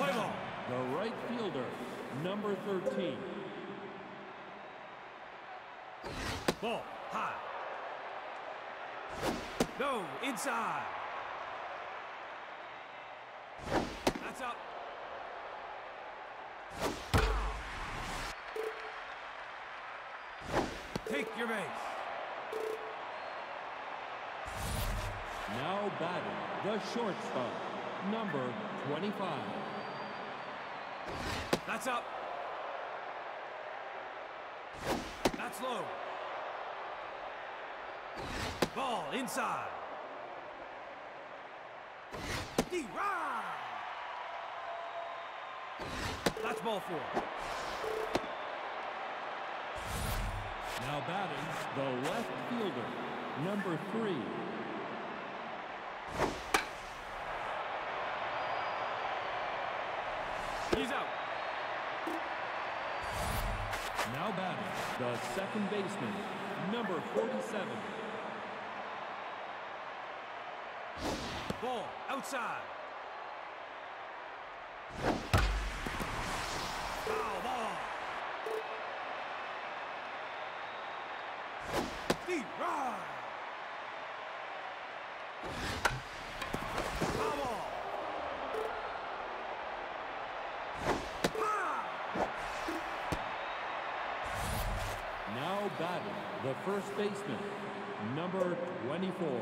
Play batting, ball. the right fielder, number 13. Ball high. No, inside. That's up. Take your base. Now batting, the shortstop, number 25. That's up. That's low. Ball inside. D-Rod. That's ball 4. Now batting, the left fielder, number 3. He's out. Now batting, the second baseman, number 47. Ball outside. Foul ball. D-Rod. Foul ball. Now batting, the first baseman, number 24.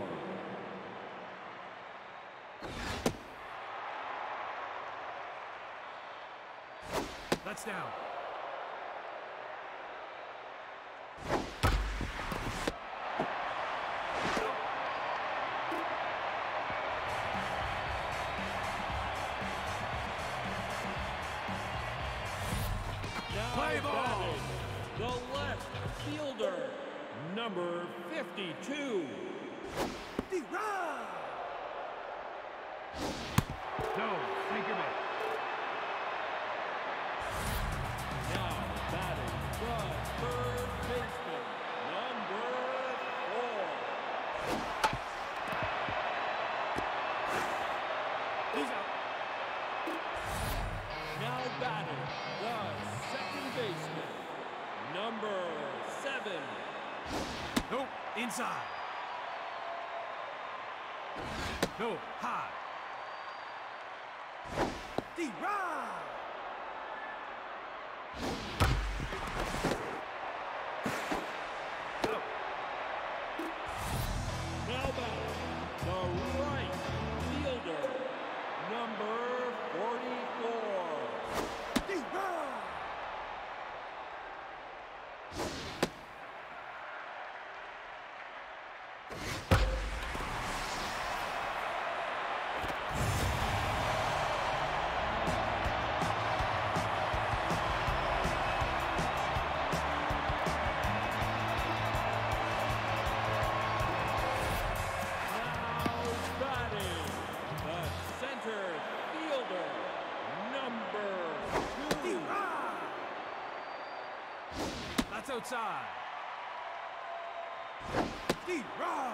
That's down. Now Play ball. batting, the left fielder, number 52. D-Rod. No, take your base. Now batting, the third baseman, number 4. He's out. Now batting, the second baseman, number 7. Nope, inside. No, high. D-Rod. Out. Now batting, the right fielder, number 44. D-Rod. Now batting, the center fielder, number 2. D-Rod. That's outside. D-Rod.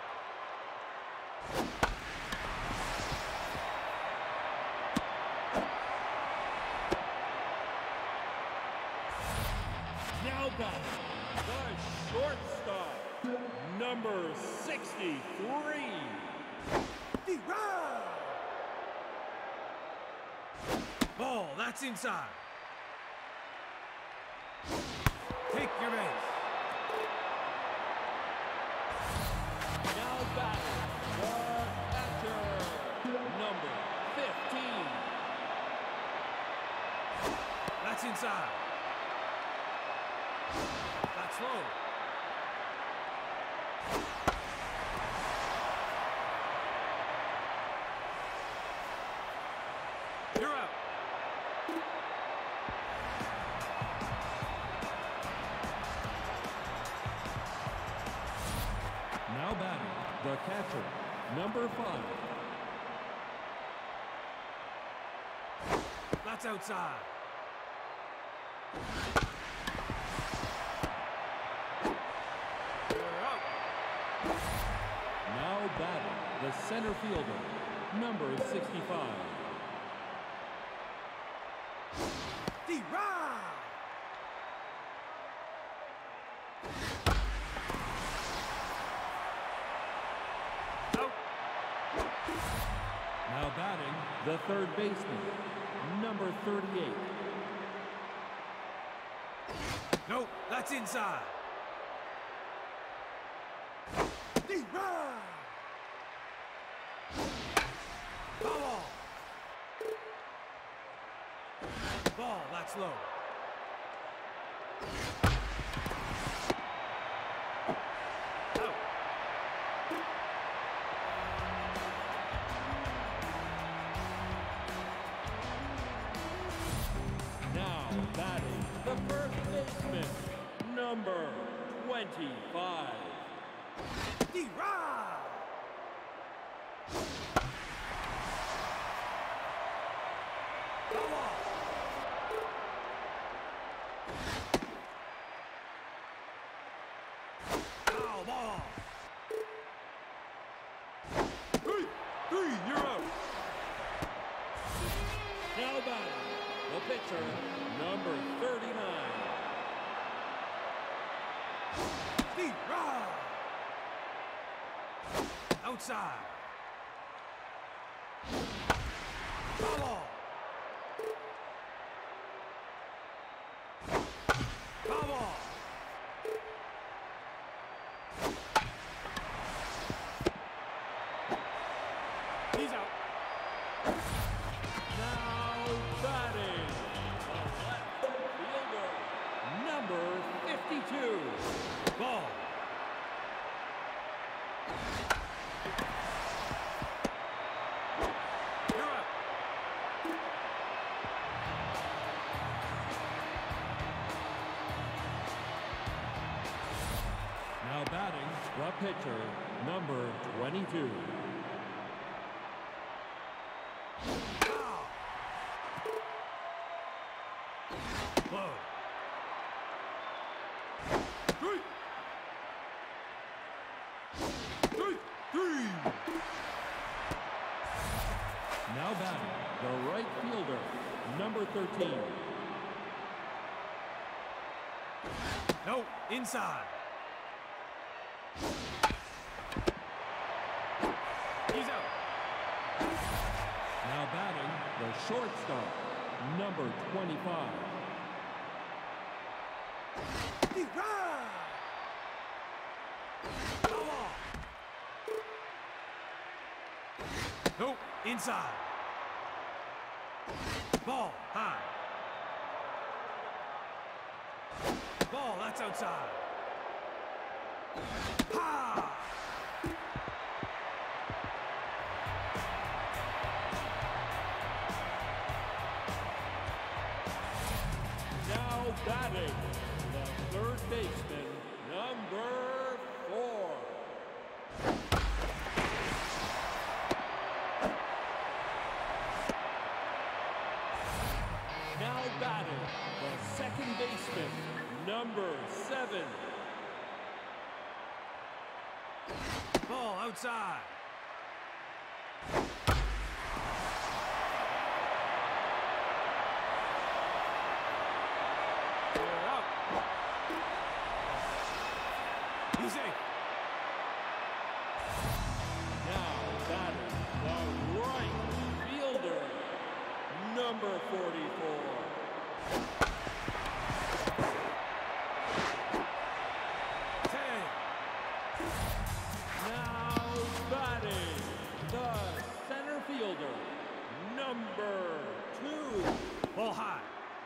Now batting, the shortstop, number 63. D-Rod. Ball, that's inside. Take your base. Now batting, the catcher, number 15. That's inside. That's low. You're out. Now batting, the catcher, number 5. That's outside. You're out. Now batting, the center fielder, number 65. D-Rod! Out. Now batting, the third baseman, number 38. Nope, that's inside. D-Rod! Ball! Ball, that's low. Out. Now batting, the first baseman, number 25. D-Rod! Ball! Foul ball! Three, you're out. Now batting, the pitcher, number 39. D-Rod! Outside. Ball! Ball! He's out. Now batting, the left fielder, number 52. Ball. You're out. Now batting, the pitcher, number 22. Foul. Low. Three. Now batting, the right fielder, number 13. No, inside. He's out. Now batting, the shortstop, number 25. D-Rod! Ball. Nope, inside. Ball, high. Ball, that's outside. Ha! Now batting, the third baseman, number 4. Now batting, the second baseman, number 7. Ball, outside. You're out. He's in. Now batting, the right fielder, number 44. Now batting, the center fielder, number 2. Ball high.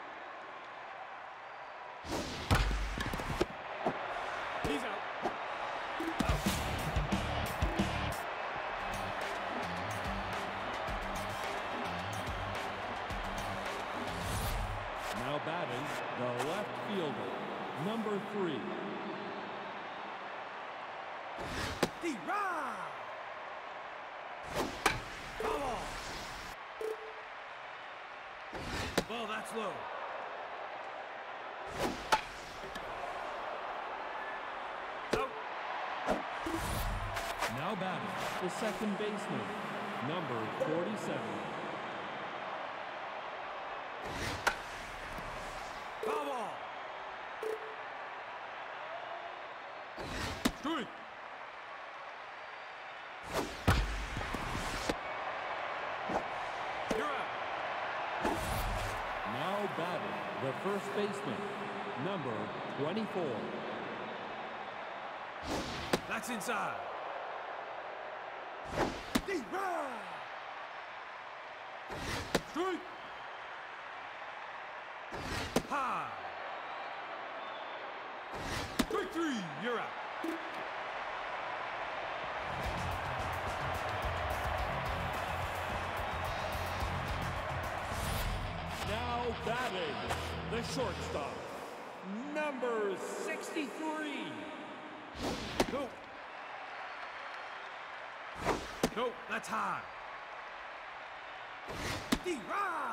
He's out. Now batting, the left fielder, number 3. D-Rod! Ball. Ball, that's low. Out. Now batting, the second baseman, number 47. Now batting, the first baseman, number 24. That's inside. Deep run. Strike. High. Strike three. You're out. Now batting, the shortstop, number 63. Nope. Nope, that's high. D-Rod!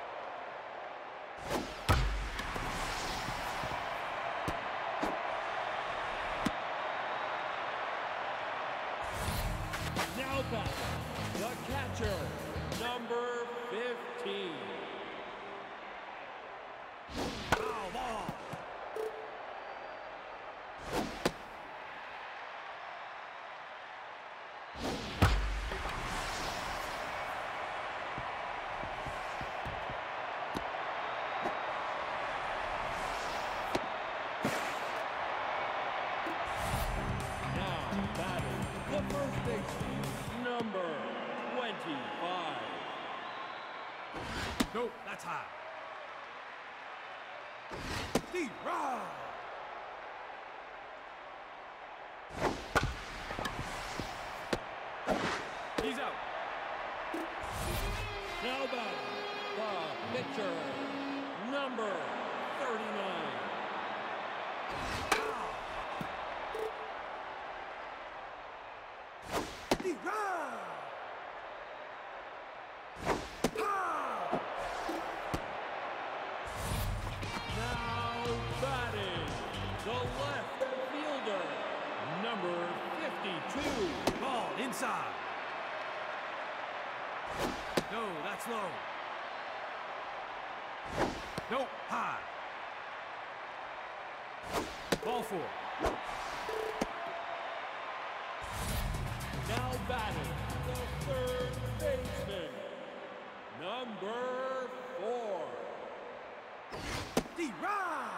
Now batting, the catcher, number 15. Foul ball. The first baseman, number 25. Nope, that's high. D-Rod! He's out. Now batting, the pitcher, number 39. The left fielder, number 52. Ball inside. No, that's low. Nope, high. Ball four. Now batting, the third baseman, number 4. D-Rod!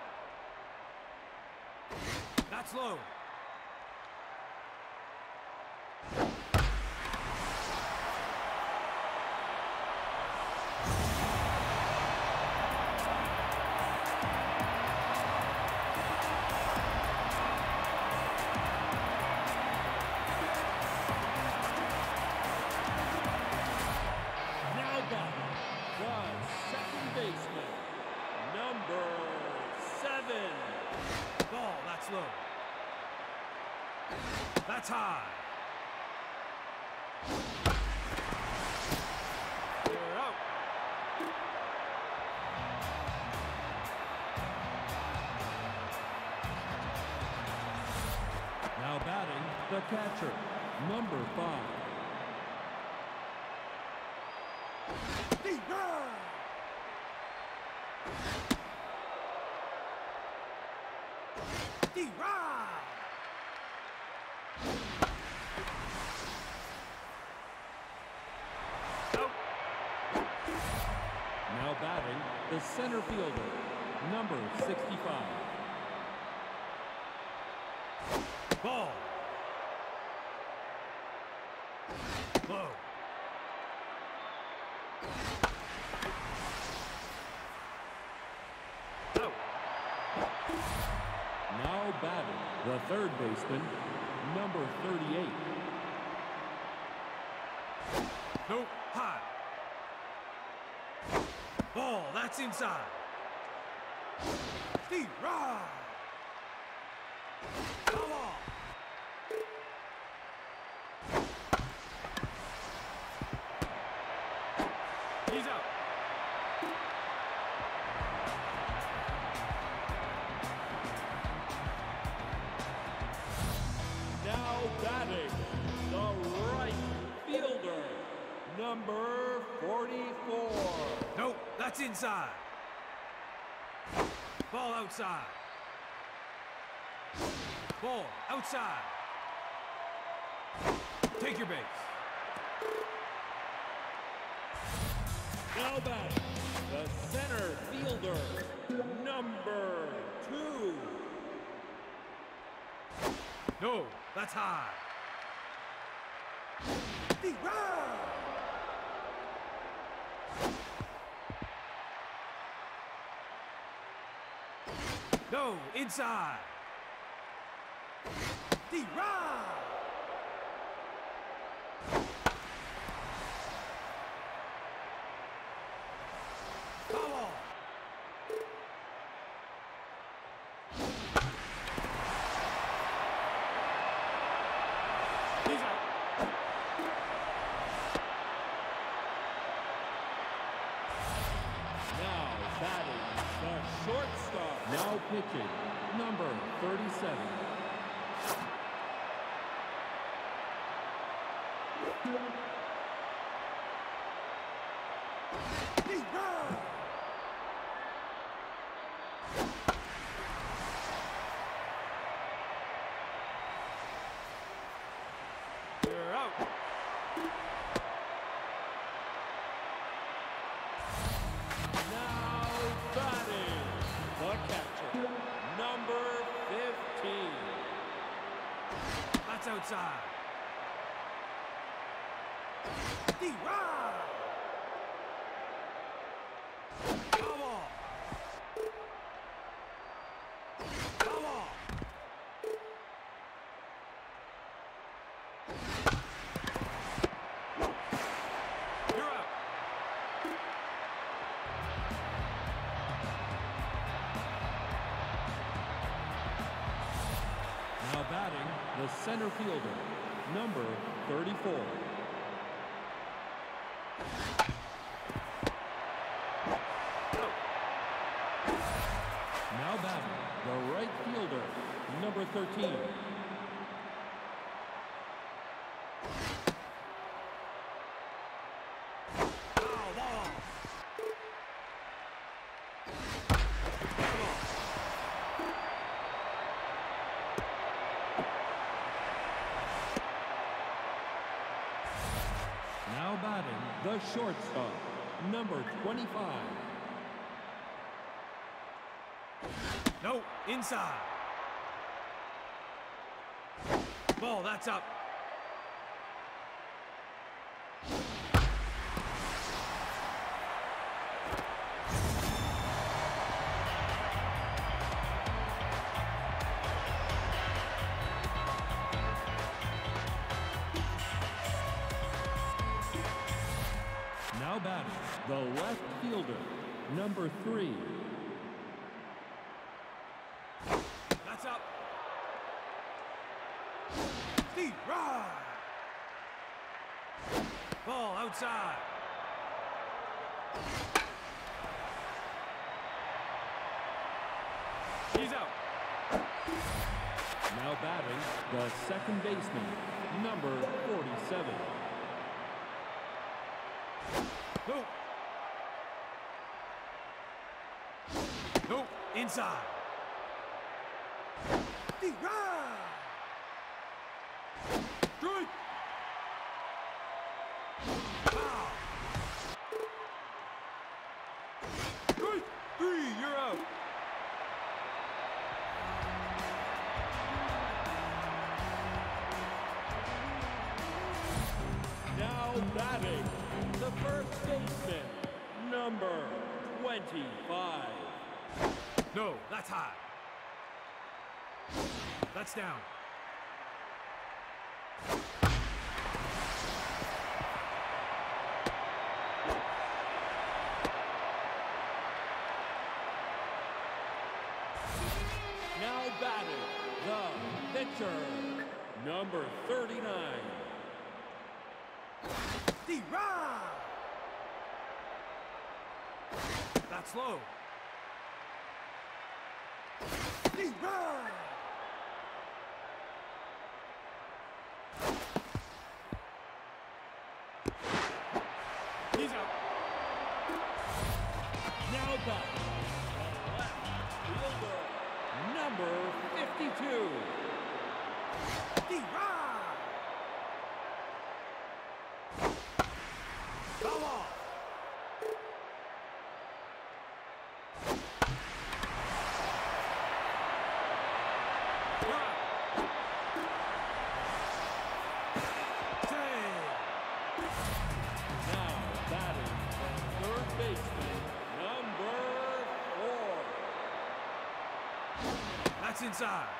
That's low. Now batting, the second baseman, number 7. Ball, that's low. That's high. You're out. Now batting, the catcher, number 5. D-Rod! D-Rod! Nope. Now batting, the center fielder, number 65. Ball. Low. Out. Now batting, the third baseman, number 38. Nope, high. Ball, that's inside. D-Rod! Foul ball. He's out. Now batting, the right fielder, number 44. Nope, that's inside. Ball outside. Ball outside. Take your base. Now batting, the center fielder, number 2. No, that's high. No, inside. Come on. He's out. Now batting, the shortstop. Now pitching, number 37. You're out. Now batting, the catcher, number 15. That's outside. Come on. Come on. You're out. Now batting, the center fielder, number 34. Now batting, the right fielder, number 13. Foul ball. Come on. Now batting, the shortstop, number 25. No, inside. Ball, that's up. Now batting, the left fielder, number 3. That's up. Deep right. Ball outside. He's out. Now batting, the second baseman, number 47. No. No, inside. Deep right. Strike. Foul. Strike. 3, you're out. Now batting, the first baseman, number 25. No, that's high. That's down. Now batting, the pitcher, number 39. Deep right. That's low. Deep right. He's out. Now batting, the left fielder, number 52. Deep right. Foul off. You're out. Save. Now batting third baseman, number 4. That's inside.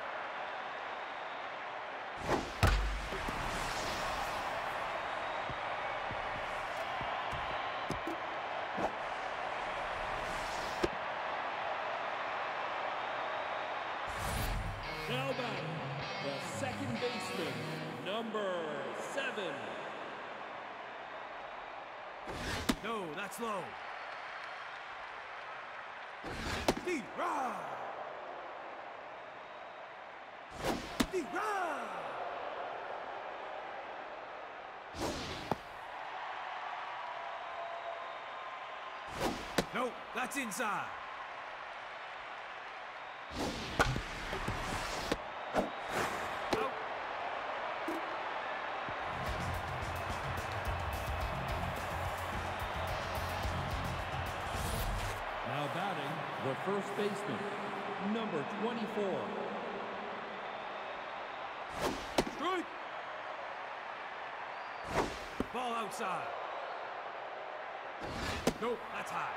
Now batting the second baseman, number 7. No, that's low. D-Rod. D-Rod. No, that's inside. Out. Now batting the first baseman, number 24. Strike. Ball outside. Nope, that's high.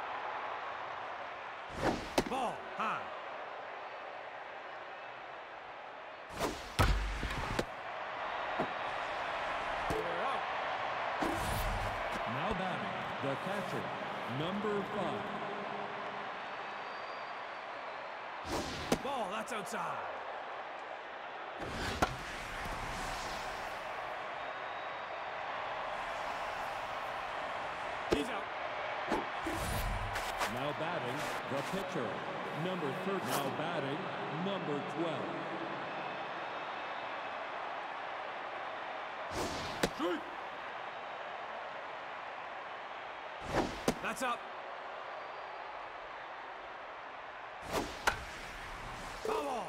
Ball high. They're out. Now batting the catcher, number 5. Ball, that's outside. He's out. Now batting the pitcher, number 30. Now batting number 12. Strike. That's up. Foul ball.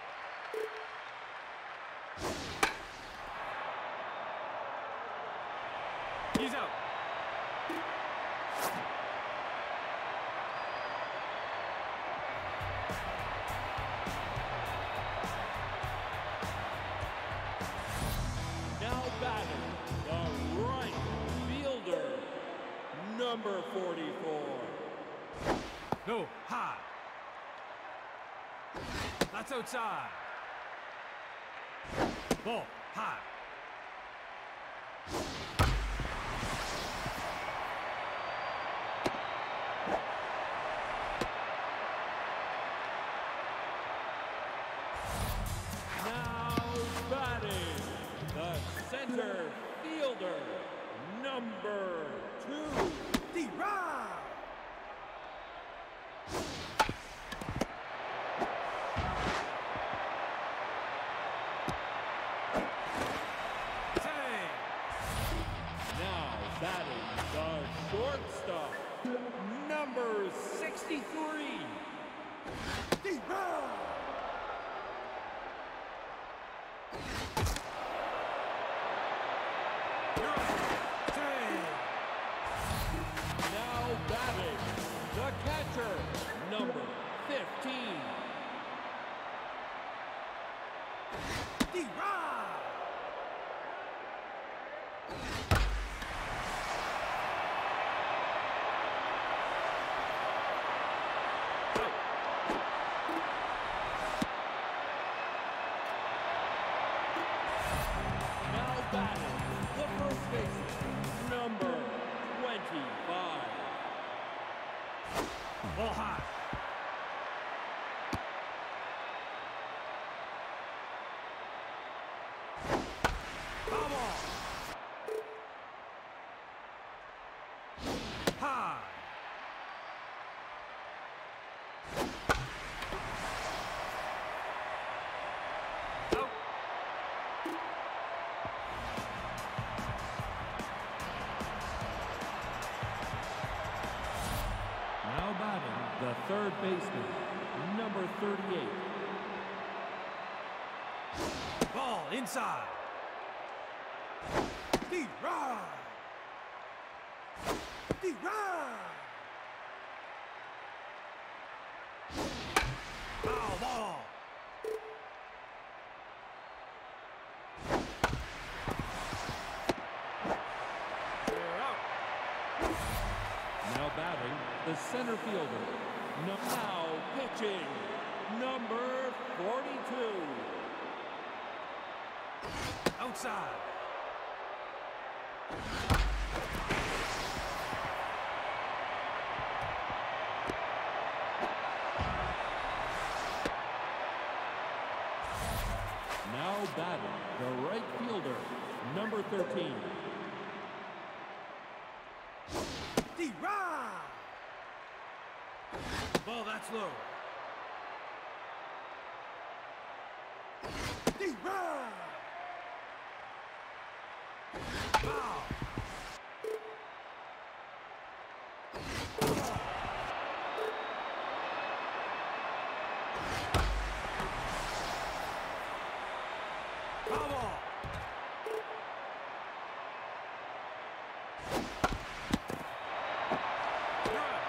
He's out. Now batting the right fielder, number 44. No, high. That's outside. Ball, high. Now batting the center fielder, number 2. D-Rod. Save. Now batting the shortstop, number 63. D-Rod. You're out. Save. Now batting the catcher, number 15. D-Rod. Now batting the first baseman, number 25. Ball high. Foul ball. High. Out. Now batting the third baseman, number 38. Ball inside. D-Rod. D-Rod. Foul ball. You're out. Now batting, the center fielder. Now pitching, number 42. Outside. Now batting, the right fielder, number 13. D-Rod. Ball, that's low. D-Rod. Foul. Foul ball. You're out.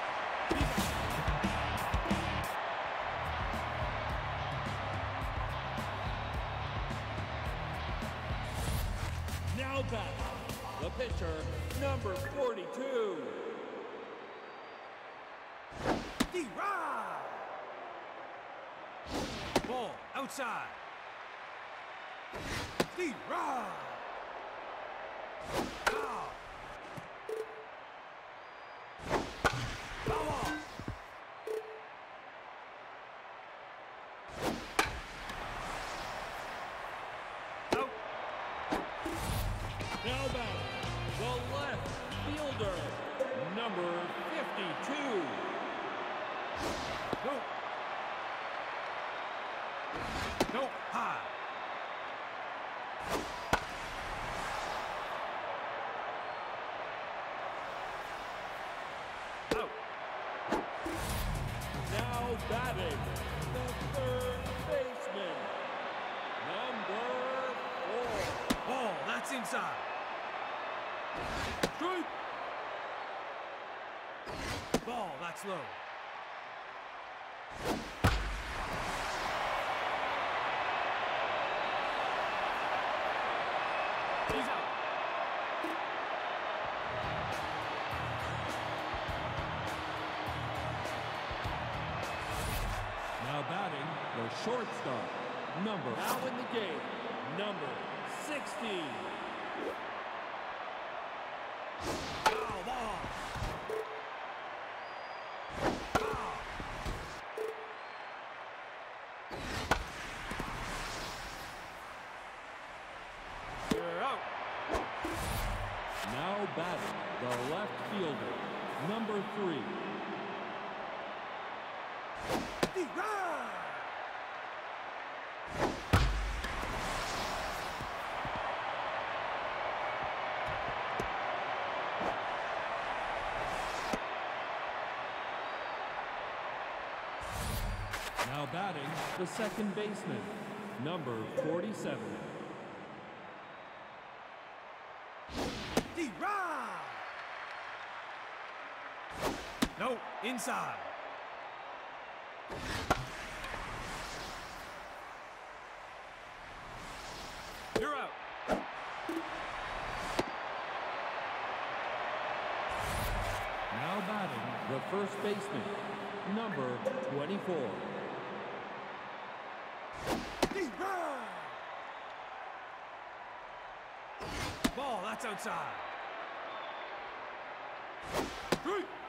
Now batting, the pitcher, number 42. D-Rod. Ball, outside. D-Rod. Foul. Foul ball. Out. Now batting, the left fielder, number 52. No. No. High. Out. Now batting, the third baseman, number 4. Ball, that's inside. Strike! Ball, that's low. He's out. Now batting, the shortstop, number now in the game, number 60. Foul ball. Foul. You're out. Now batting, the left fielder, number 3. D-Rod. Now batting, the second baseman, number 47. D-Rod. No, inside. You're out. Now batting, the first baseman, number 24. D-Rod. Ball, that's outside. Three.